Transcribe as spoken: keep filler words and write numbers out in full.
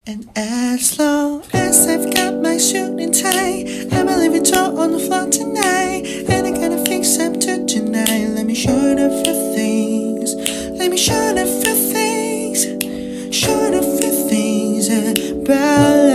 And as long as I've got my suit and tie, I'ma leave it all on the floor tonight. And I gotta fix up to tonight. Let me show you a few things. Let me show you a few things. Show you a few things about life.